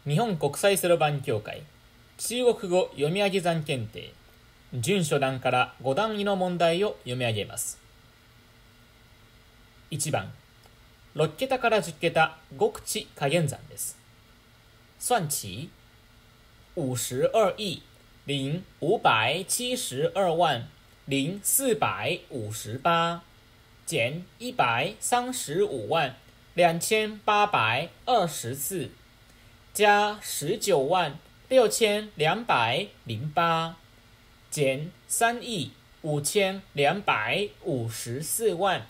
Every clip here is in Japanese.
日本国際そろばん協会中国語読み上げ算検定準初段から5段位の問題を読み上げます。1番、6桁から10桁5口加減算です。算起52亿零572万零458减135万2824加19万6208减3亿5254万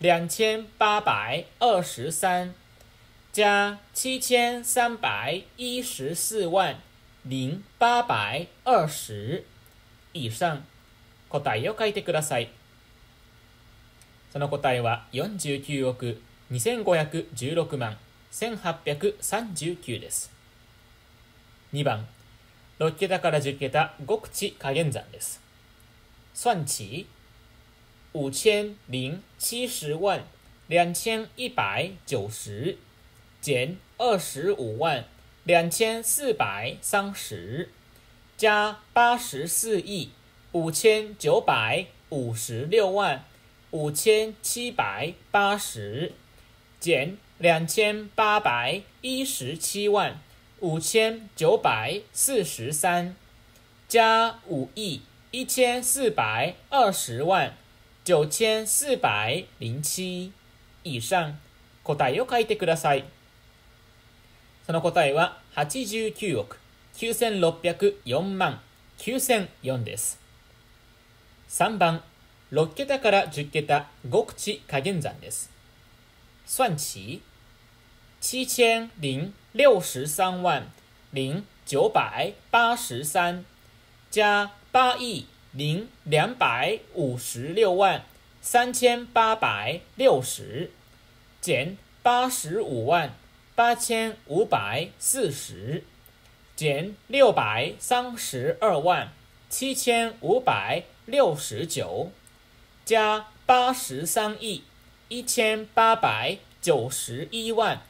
2823加7314万0820以上、答えを書いてください。その答えは49億2516万1839です。2番、6桁から10桁5口加減算です。算起5070万2190减25万2430加84亿5956万5780减2817万5943加5亿1420万9407以上、答えを書いてください。その答えは89億9604万9004です。3番、6桁から10桁5口加減算です。算起7063万0983加8亿0256万3860减85万8540减632万7569加83亿1891万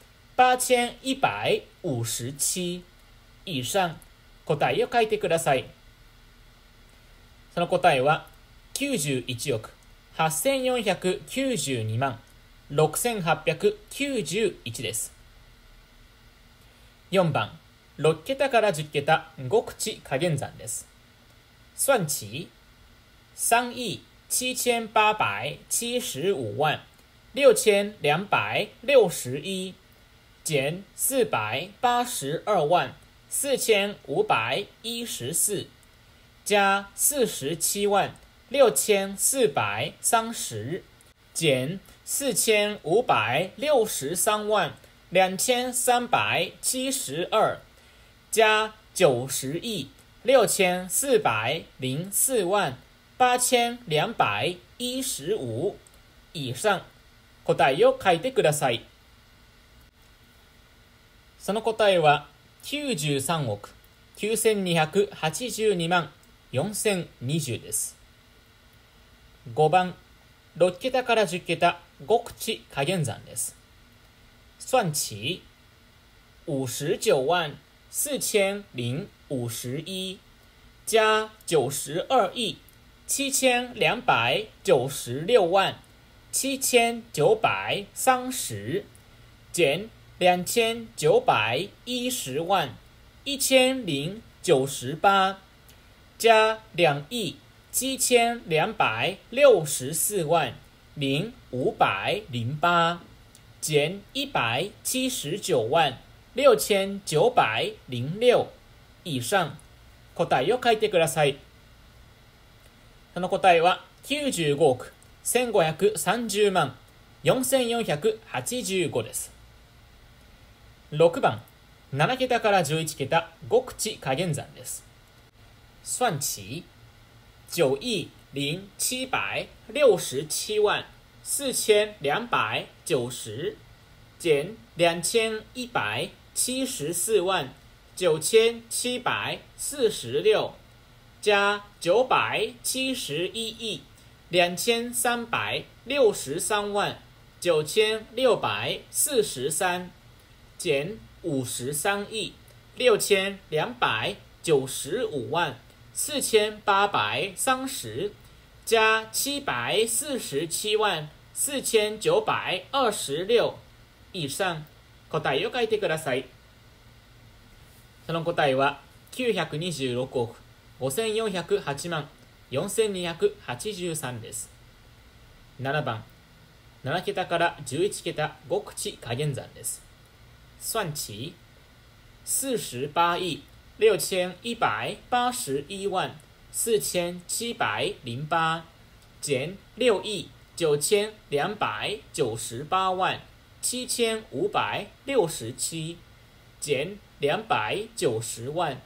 8157以上、答えを書いてください。その答えは91億8492万6891です。4番、6桁から10桁5口加減算です。算起3亿7875万6261减482万4514加47万6430减4563万2372加90亿6404万8215以上、答えを書いてください。その答えは93億9282万4020です。5番、6桁から10桁5口加減算です。算起59万4051加92亿7296万7930减2910万1098加2亿7264万0508减179万6906以上、答えを書いてください。その答えは95億1530万4485です。6番、7桁から11桁5口加減算です。算起9亿0767万4290减2174万9746加971亿2363万9643减53亿 62954830加7474926以上、答えを書いてください。その答えは926億5408万4283です。7番、7桁から11桁5口加減算です。算起48亿6181万4708减6亿9298万7567减290万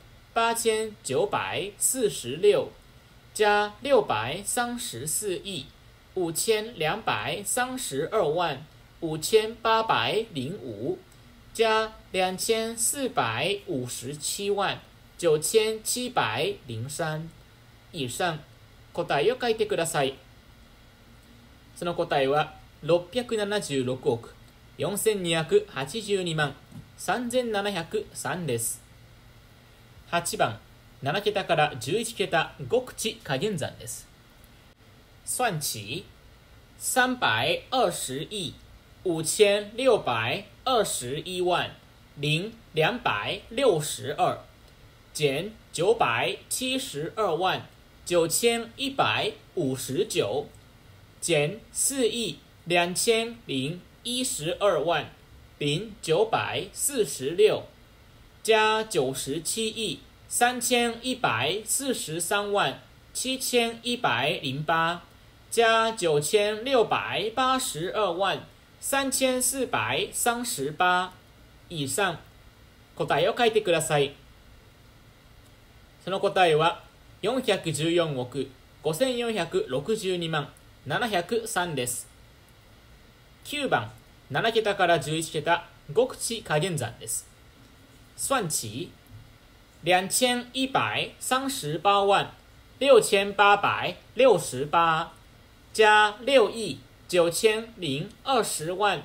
8946加634亿5232万5805加2457万9703以上、答えを書いてください。その答えは676億4282万3703です。8番、7桁から11桁5口加減算です。算起320亿5621万0262减972万9159减4亿2012万0946加97亿3143万7108加9682万3438以上、答えを書いてください。その答えは414億5462万703です。9番、7桁から11桁5口加減算です。算起2138万6868加6亿9020万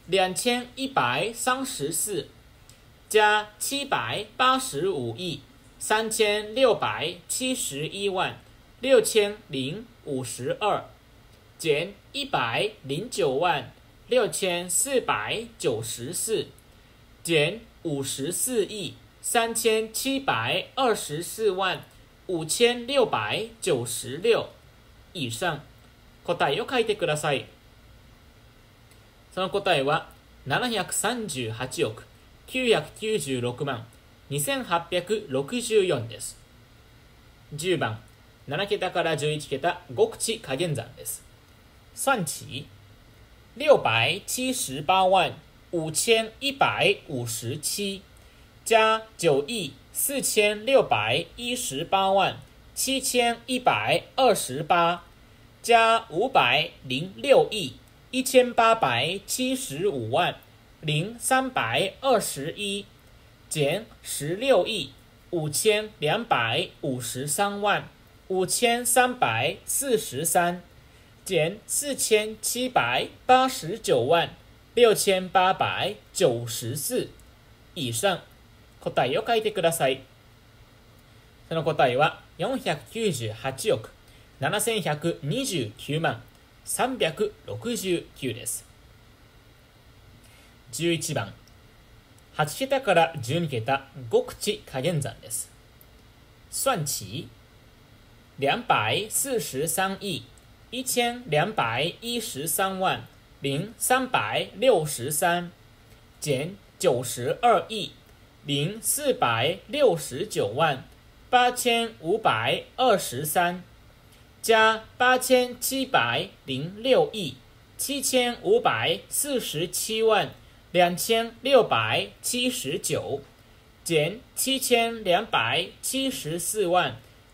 2134加785亿3671万6052减109万6494减54亿3724万5696以上、答えを書いてください。その答えは738億996万2864です。10番、7桁から11桁5口加減算です。算起678万5157加9亿4618万7128加506亿1875万0321减16亿5253万5343减4789万6894以上、答えを書いてください。その答えは498億7129万369です。11番、8桁から12桁5口加減算です。算起243亿1213万0363减92亿0469万8523加8706亿7547万2679减7274万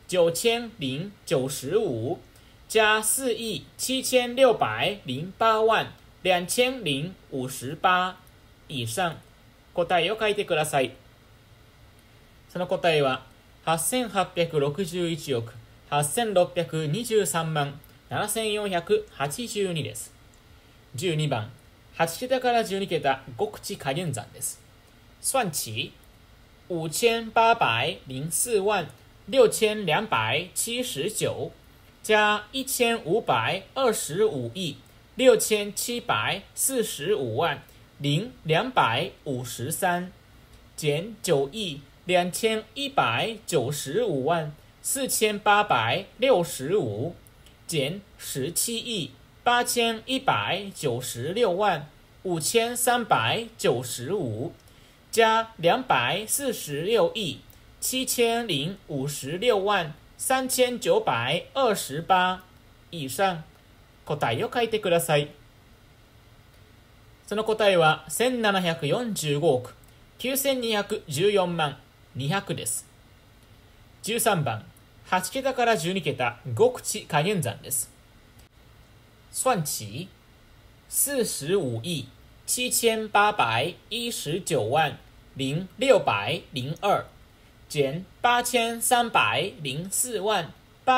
9095加4亿7608万2058以上、答えを書いてください。その答えは8861億8623万7482です。12番、8桁から12桁5口加減算です。算起 58046279加1525亿6745万0253减9亿2195万4865减17亿8196万5395加246億7056万3928以上、答えを書いてください。その答えは1745億9214万200です。13番、8桁から12桁5口加減算です。算起45亿7819万0602减8304万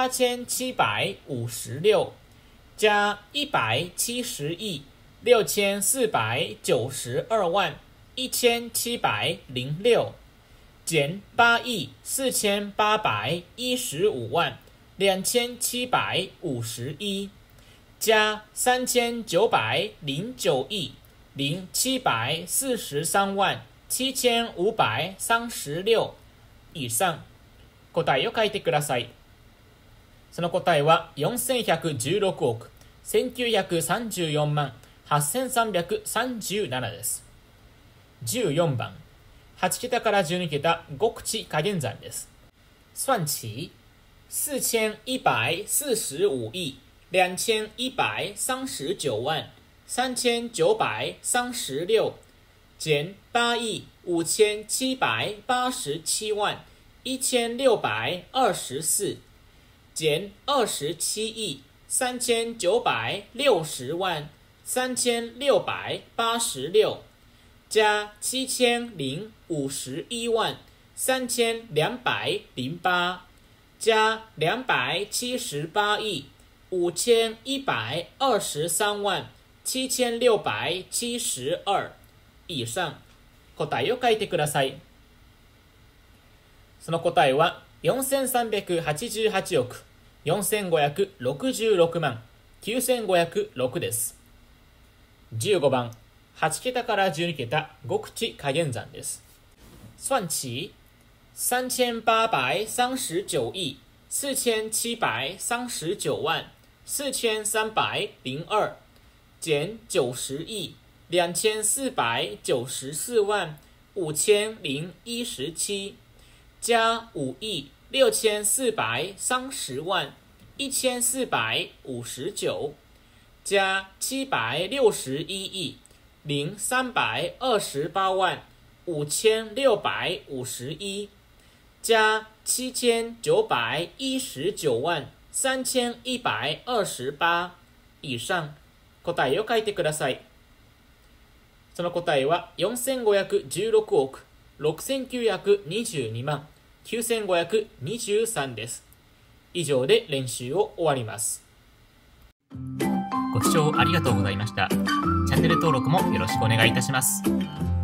8756加170亿6492万1706减8亿4815万2751加3909亿0743万7536以上、答えを書いてください。その答えは4116億1934万8337です。14番、8桁から12桁5口加減算です。算起4145亿2139万3936减8亿5787万1624减27亿3960万3686加7051万3208加278亿5123万7672以上、答えを書いてください。その答えは4388億4566万9506です。15番、8桁から12桁5口加減算です。算起3839亿4739万4302减90亿2494万5017加5亿6430万1459加761亿0328万5651加7919万3128以上、答えを書いてください。その答えは4516億6922万9523です。以上で練習を終わります。ご視聴ありがとうございました。チャンネル登録もよろしくお願いいたします。